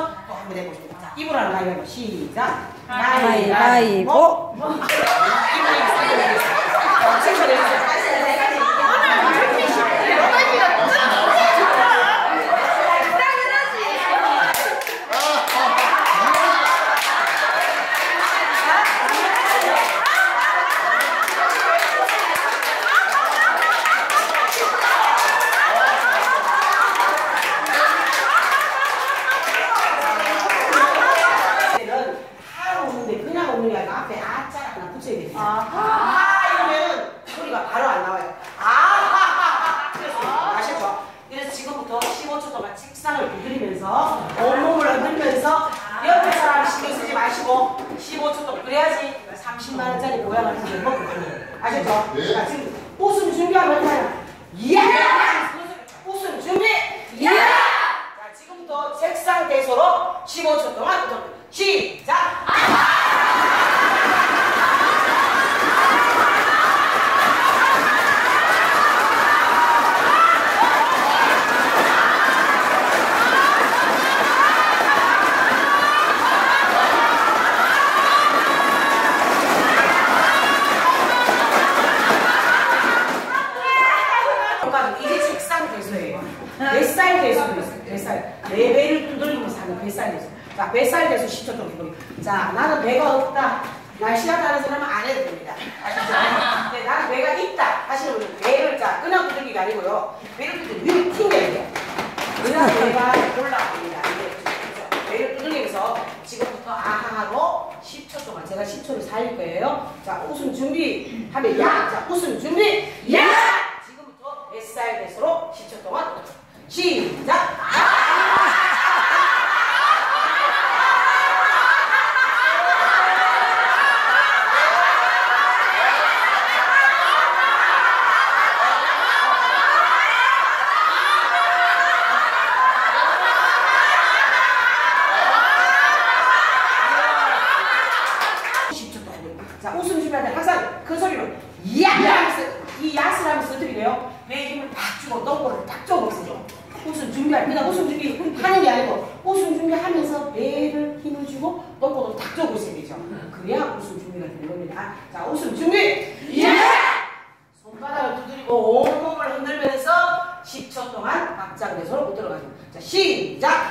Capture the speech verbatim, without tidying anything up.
또 한번 해보겠습니다. 자, 입으로 하는 가위바위보 시작. 가위바위보. 아, 이러면 소리가 바로 안 나와요. 아, 그래서 아시죠? 그래서 지금부터 십오 초 동안 책상을 두드리면서 온몸을 흔들면서 옆에 사람 신경 쓰지 마시고 십오 초 동안 그래야지 삼십만 원짜리 모양을 한번 먹고 가요. 아셨죠? 네. 자, 지금 웃음 준비하면 해요. 예! 웃음 준비! 예! 자, 지금부터 책상 대소로 십오 초 동안 시작! 이게 책상 대소예요. 뱃살 대소도 있어요. 뱃살. 내 배를 두들기면서 하는 뱃살 대소. 자, 뱃살 대소 십 초 정도 해보기. 자, 나는 배가 없다. 날씬하다는 사람은 안 해도 됩니다. 아시죠? 네, 나는 배가 있다 하시는 분은 배를 자, 그냥 두들기가 아니고요. 배를 두들기 위로 튕겨야 돼요. 그래야 배가 올라갑니다. 이게 배를 두들기면서 지금부터 아하하고 십 초 동안 제가 십 초를 살릴 거예요. 자, 웃음 준비 하면 야! 자, 웃음 준비 야! 뱃살 대소로 십 초 동안 시작! 십 초 동안 자, 웃음 준비할 때 항상 큰 소리로 야! 이 야스를 하면서 어떻게 돼요? 배에 힘을 팍 주고 똥꼬를 딱 쪼고 있어요. 웃음 준비할 그냥 웃음 준비 하는 게 아니고 웃음 준비하면서 배를 힘을 주고 똥꼬를 딱 쪼고 있어야 되죠. 그래야 웃음 준비가 되는 겁니다. 자, 웃음 준비! 예! 손바닥을 두드리고 온몸을 흔들면서 십 초 동안 박장대소로 들어가죠. 자, 시작!